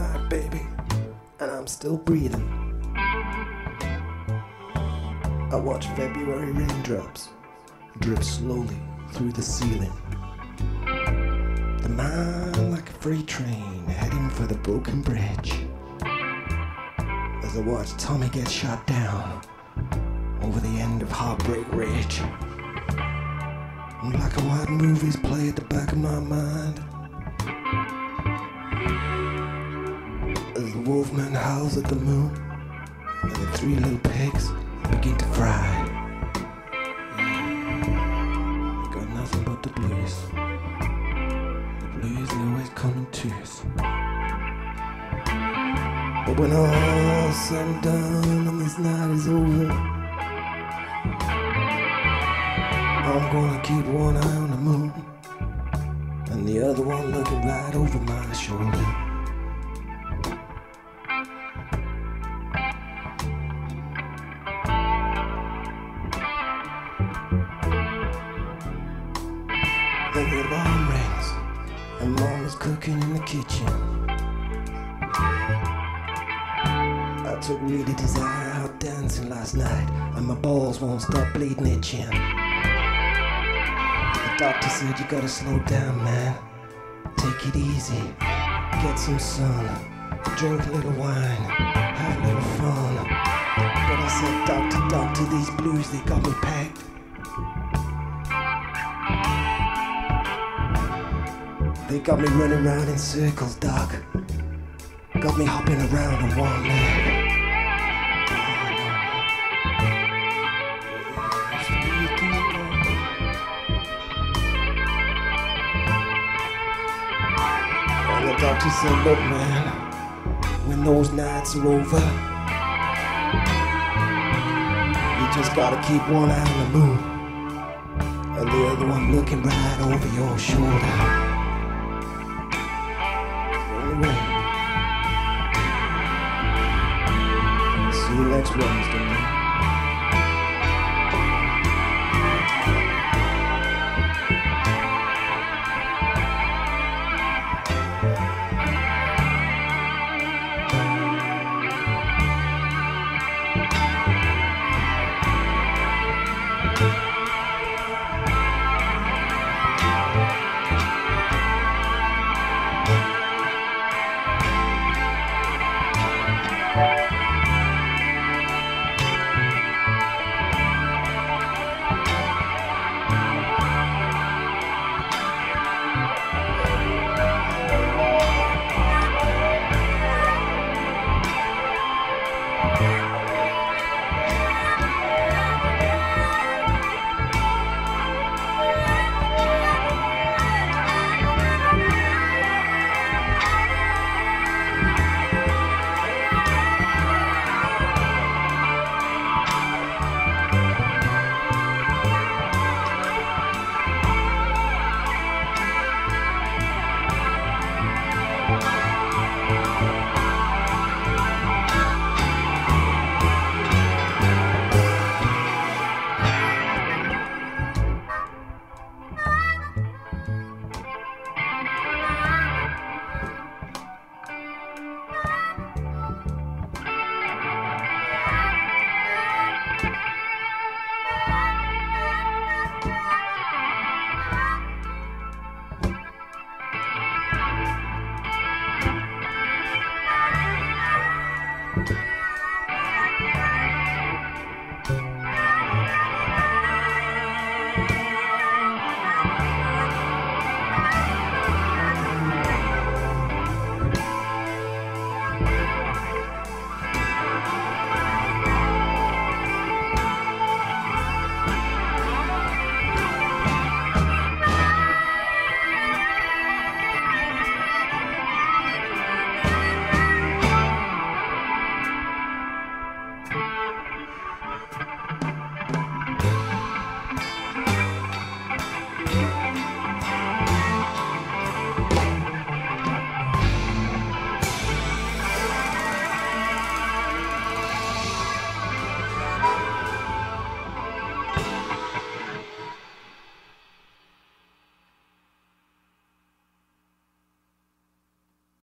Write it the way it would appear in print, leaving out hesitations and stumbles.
night, baby, and I'm still breathing. I watch February raindrops drip slowly through the ceiling. The mind like a freight train heading for the broken bridge. As I watch Tommy get shot down over the end of Heartbreak Ridge. And black and white movies play at the back of my mind. As the wolfman howls at the moon and the three little pigs begin to fry. Yeah. You got nothing but the blues. The blues are always coming to us. But when all's said and done and this night is over, I'm gonna keep one eye on the moon and the other one looking right over my shoulder. Then the alarm rings and Mom is cooking in the kitchen. I took really desire out dancing last night and my balls won't stop bleeding itching. The doctor said you gotta slow down, man. Take it easy, get some sun, drink a little wine, have a little fun. But I said, doctor, these blues, they got me pegged. They got me running round in circles, doc. Got me hopping around on one leg. And the doctor said, look, man, when those nights are over, you just gotta keep one eye on the moon and the other one looking right over your shoulder. See you next Wednesday.